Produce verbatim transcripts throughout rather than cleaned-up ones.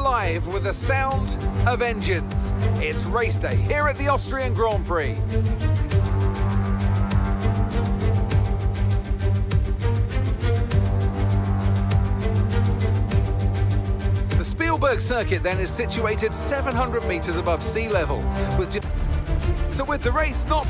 alive with the sound of engines. It's race day here at the Austrian Grand Prix. The Spielberg circuit then is situated seven hundred metres above sea level, with so with the race not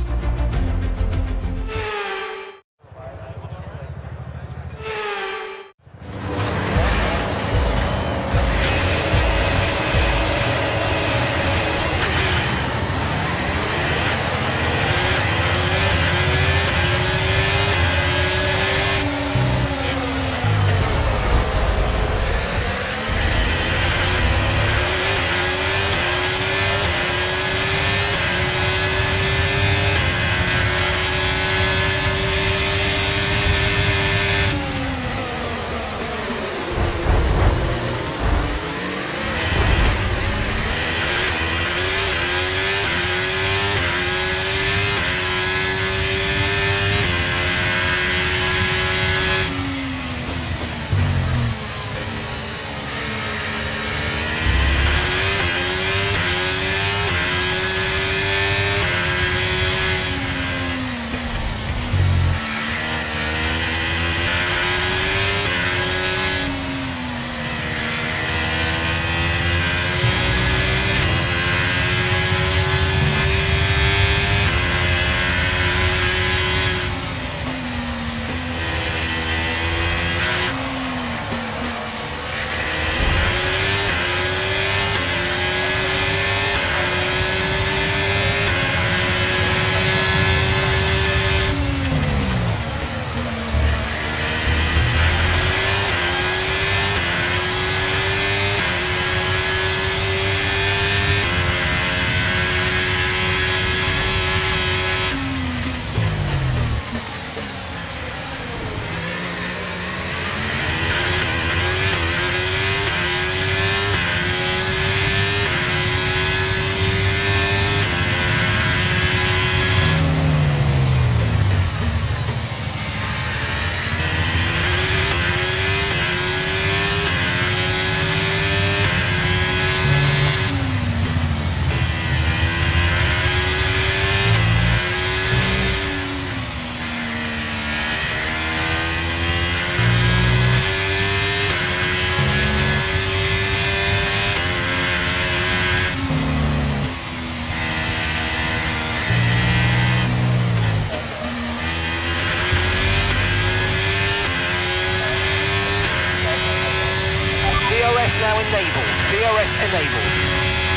now enabled. D R S enabled.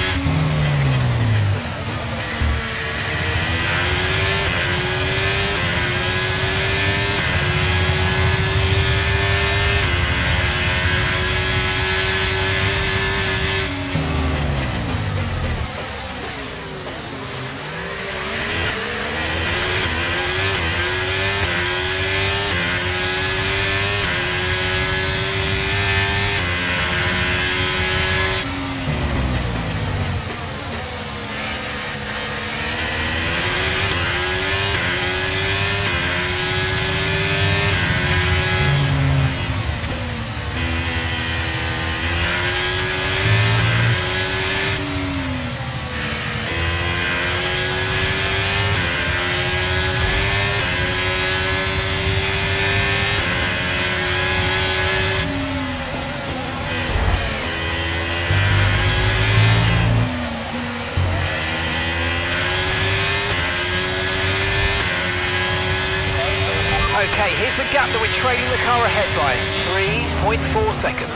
Okay, here's the gap that we're trailing the car ahead by, three point four seconds.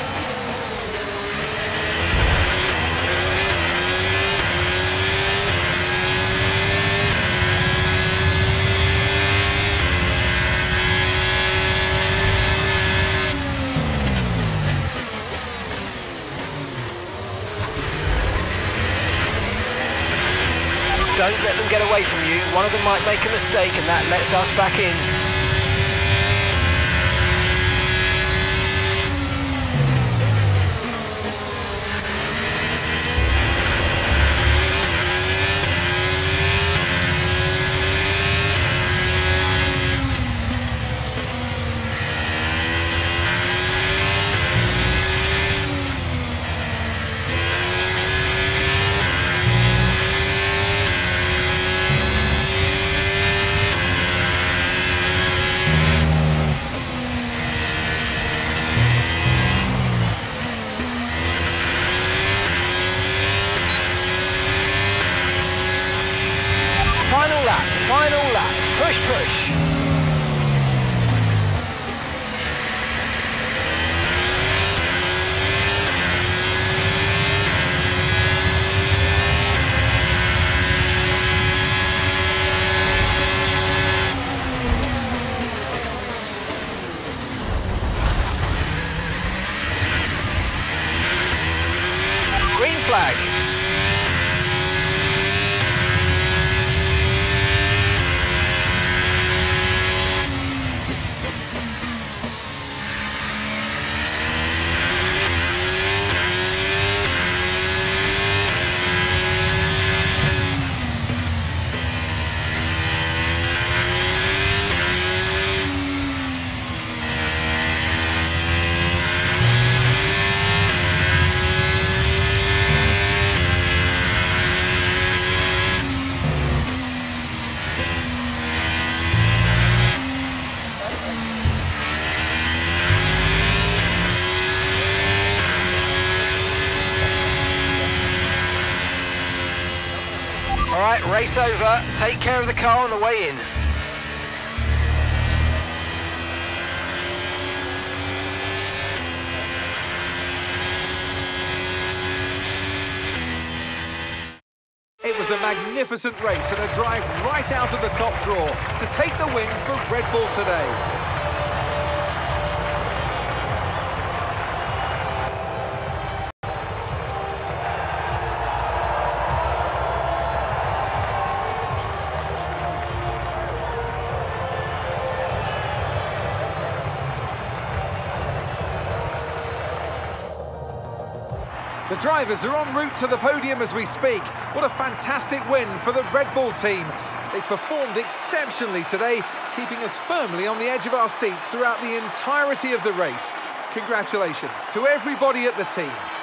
Don't let them get away from you. One of them might make a mistake and that lets us back in. Push, push. Green flag. All right, race over. Take care of the car on the way in. It was a magnificent race and a drive right out of the top draw to take the win for Red Bull today. The drivers are en route to the podium as we speak. What a fantastic win for the Red Bull team. They performed exceptionally today, keeping us firmly on the edge of our seats throughout the entirety of the race. Congratulations to everybody at the team.